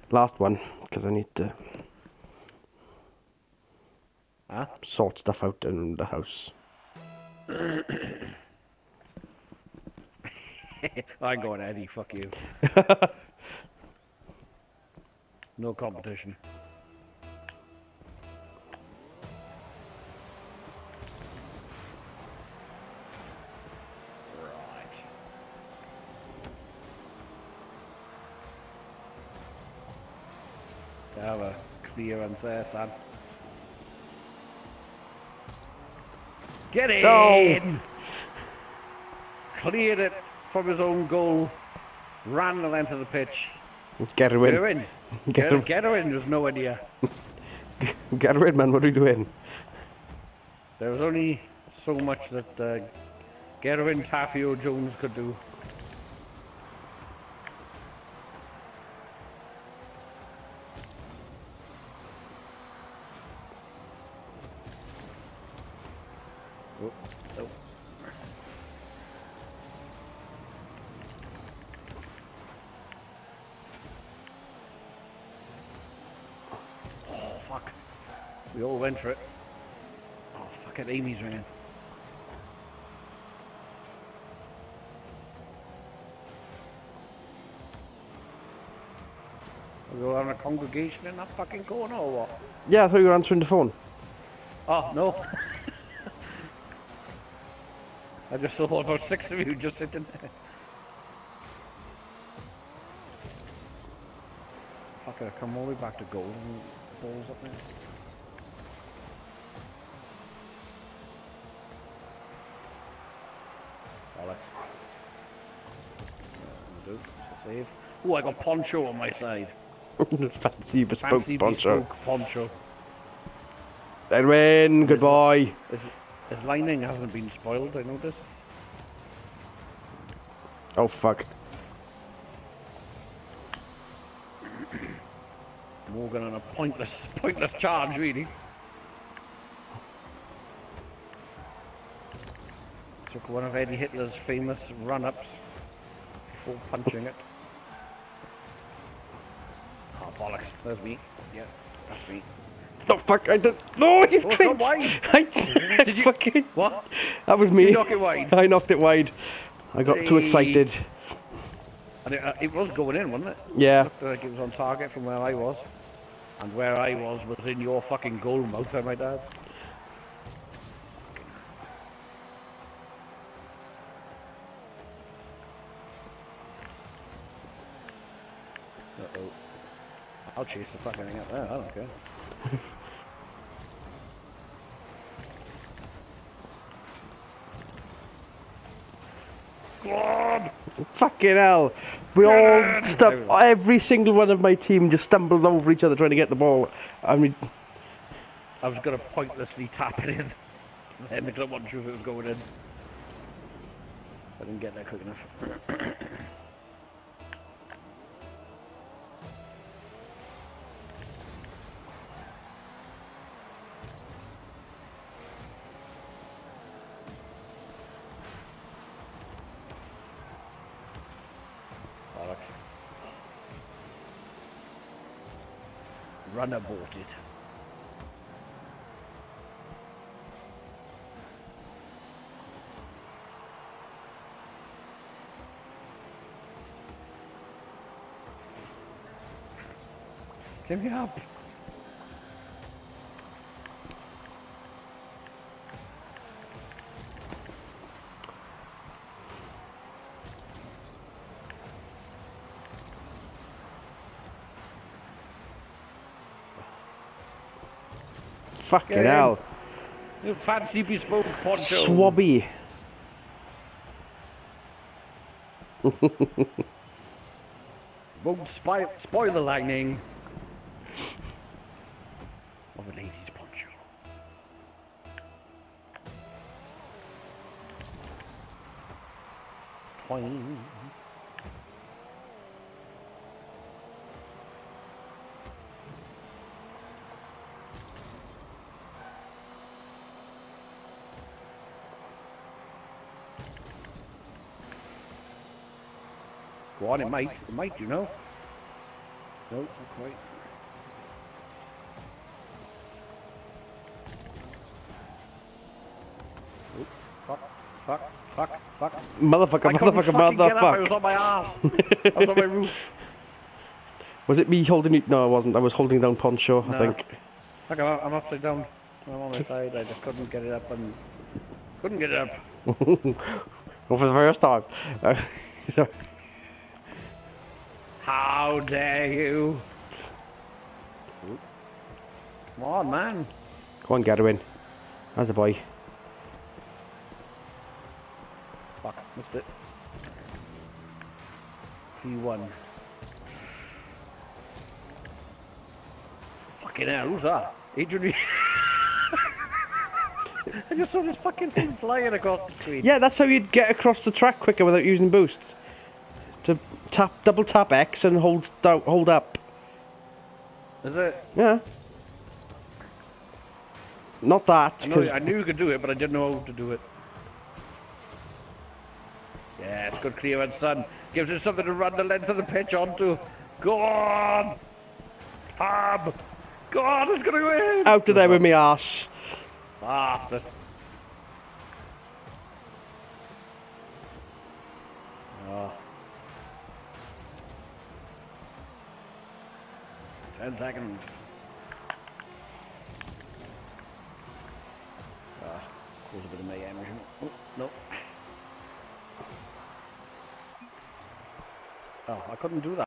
Last one, because I need to sort stuff out in the house. I'm going Eddie, fuck you. No competition. Right. Have a clearance there, son. Get in! No! Cleared it from his own goal. Ran the length of the pitch. Get her Get in. her in. Get her in. There's no idea. Get her in, man. What are you doing? There was only so much that get her in Tafio Jones could do. Oh, oh. Oh, fuck. We all went for it. Oh, fuck it. Amy's ringing. Are we all on a congregation in that fucking corner or what? Yeah, I thought you were answering the phone. Oh, no. I just saw about 6 of you just sitting there. Fuck it, come all the way back to goal and balls up there. Alex. Do. Save. Oh, I got Poncho on my side. Fancy bespoke Fancy poncho. bespoke Poncho. Edwin, good boy. His lining hasn't been spoiled, I noticed. Oh, fuck. Morgan on a pointless charge, really. Took one of Eddie Hitler's famous run-ups before punching it. Oh, bollocks. There's me. Yeah, that's me. Oh, fuck, I did. No, you Oh, it's tricked. not wide. I Did you? fucking. What? That was me. You knock it wide? I knocked it wide. I got too Hey. excited. And it was going in, wasn't it? Yeah. Looked like it was on target from where I was. And where I was in your fucking goal mouth, I might add. Uh-oh. I'll chase the fucking thing up there, I don't care. God! Fucking hell. We all every single one of my team just stumbled over each other trying to get the ball. I mean, I was going to pointlessly tap it in. Then because I wasn't sure if it was going in. I didn't get there quick enough. Alex. Run aborted. Give me up. fucking Get in. hell. You fancy bespoke poncho. Swabby. Won't spoil the lining of a lady's poncho. Toing. Go on, it might, you know. No, not quite. Oop, fuck. Motherfucker, I couldn't motherfucker, fucking get up, I was motherfucker. on my ass. I was on my roof. Was it me holding you? No, I wasn't. I was holding down Poncho, I No. think. Look, I'm upside down. I'm on my side. I just couldn't get it up and couldn't get it up. Well, for the first time. So- How dare you? Oop. Come on, man. Go on, Gerwin. That's a boy. Fuck, missed it. 3-1. Fucking hell, who's that? Adrian. I just saw this fucking thing flying across the screen. Yeah, that's how you'd get across the track quicker without using boosts. To double tap X and hold up. Is it? Yeah. Not that, because I knew you could do it, but I didn't know how to do it. Yeah, it's good clearance, son. Gives it something to run the length of the pitch onto. Go on! Tab! Go on, it's gonna go in! out of there with me arse. Bastard. Oh. 10 seconds. Cause a bit of mayhem, isn't it? Oh, no. Oh, I couldn't do that.